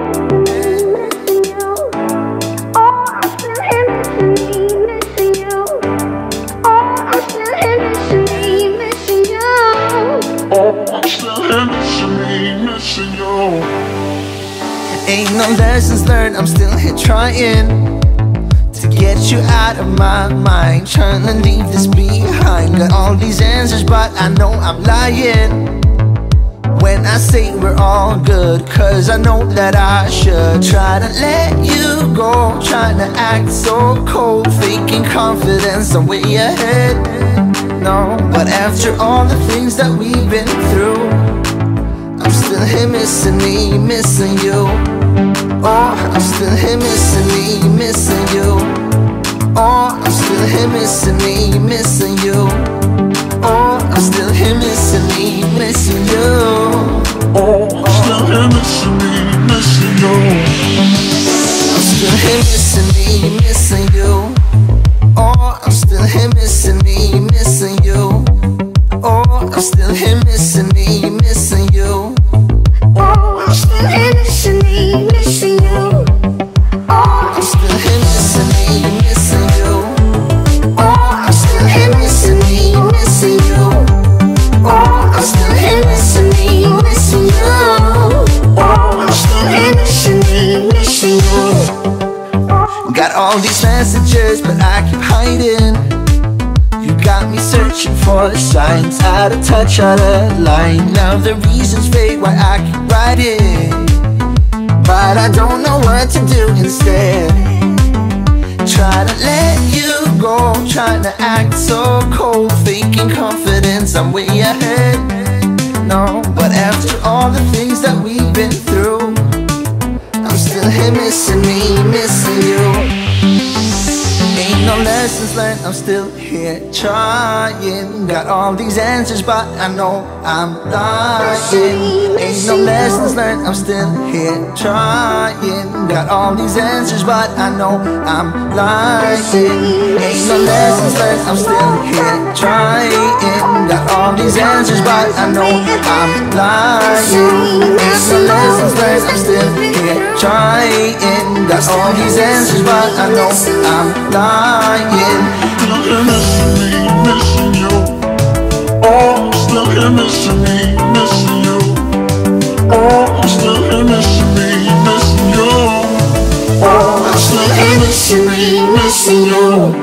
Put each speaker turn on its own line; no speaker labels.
Ain't no lessons learned, I'm still here trying to get you out of my mind, trying to leave this behind. Got all these answers, but I know I'm lying when I say we're all good, cause I know that I should try to let you go, trying to act so cold, faking confidence, I'm way ahead. No, but after all the things that we've been through, I'm still here missing me, missing you. Oh, I'm still here missing me, missing you. Oh, I'm still here missing me, missing you. Oh, I'm still here missing me, missing you.
Oh, I'm still here missing me, missing you.
I'm still here missing me, missing you. Oh, I'm still here missing me, missing you. Oh, I'm still here missing me, missing you.
Oh, I'm still here missing me, missing you. Oh,
I'm still here missing me, missing you.
oh, I'm still here missing me, missing you. Oh, I'm still here missing me, missing you. Oh, I'm still here missing me, missing you.
Got all these messages, but I keep hiding. You got me searching for signs, out of touch, out of line. Now the reasons fade why I keep writing, but I don't know what to do instead. Try to let you go, trying to act so cold, faking confidence, I'm way ahead. No, but after all the things that we've been through, I'm still here missing me, missing you. Ain't no lessons learned, I'm still here trying. Got all these answers, but I know I'm lying. Ain't no lessons learned, I'm still here trying. Got all these answers, but I know I'm lying. Ain't no lessons learned, I'm still here trying. Got all these answers, but I know I'm lying. Ain't no lessons learned, I'm still here trying. Got all these answers, but I know I'm lying.
Still here missing me, missing you. Oh, I'm still here missing me, missing you. Oh, I'm still here missing me, missing you. Oh, I'm still here missing me, missing you.